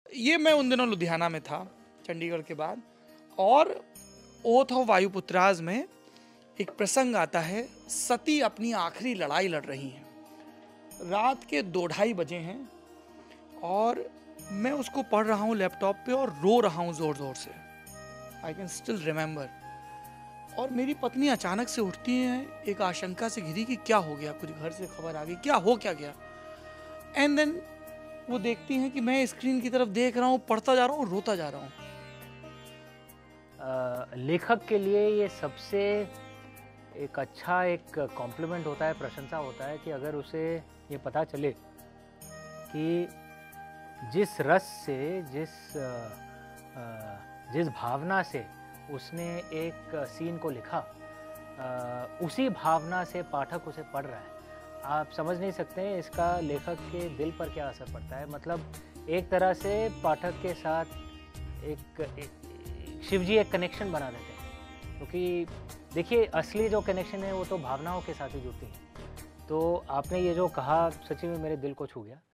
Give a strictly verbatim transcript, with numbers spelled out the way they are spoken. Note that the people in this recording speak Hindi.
ये मैं उन दिनों लुधियाना में था, चंडीगढ़ के बाद, और ओथ ऑफ वायुपुत्राज में एक प्रसंग आता है, सती अपनी आखिरी लड़ाई लड़ रही हैं। रात के दो ढाई बजे हैं और मैं उसको पढ़ रहा हूँ लैपटॉप पे और रो रहा हूँ जोर जोर से। I can still remember. और मेरी पत्नी अचानक से उठती है, एक आशंका से घिरी कि क्या हो गया, कुछ घर से खबर आ गई, क्या हो क्या गया। एंड देन वो देखती हैं कि मैं स्क्रीन की तरफ देख रहा हूँ, पढ़ता जा रहा हूँ, रोता जा रहा हूँ। लेखक के लिए ये सबसे एक अच्छा एक कॉम्प्लीमेंट होता है, प्रशंसा होता है कि अगर उसे ये पता चले कि जिस रस से, जिस जिस भावना से उसने एक सीन को लिखा, उसी भावना से पाठक उसे पढ़ रहा है। आप समझ नहीं सकते हैं इसका लेखक के दिल पर क्या असर पड़ता है। मतलब एक तरह से पाठक के साथ एक, एक शिव जी एक कनेक्शन बना देते हैं, क्योंकि देखिए असली जो कनेक्शन है वो तो भावनाओं के साथ ही जुड़ती है। तो आपने ये जो कहा सच्ची में मेरे दिल को छू गया।